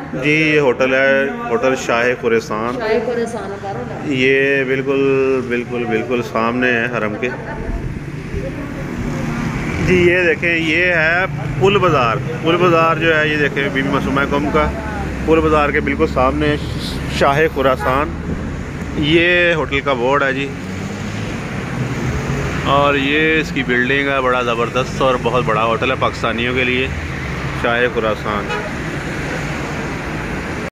जी ये होटल है, होटल शाह खुरासान। ये बिल्कुल बिल्कुल बिल्कुल सामने है हरम के। जी ये देखें, ये है पुल बाज़ार। पुल बाज़ार जो है ये देखें, बीबी मासूमा कौम का पुल बाज़ार के बिल्कुल सामने शाह खुरासान। ये होटल का बोर्ड है जी, और ये इसकी बिल्डिंग है। बड़ा ज़बरदस्त और बहुत बड़ा होटल है पाकिस्तानियों के लिए, शाह खुरासान।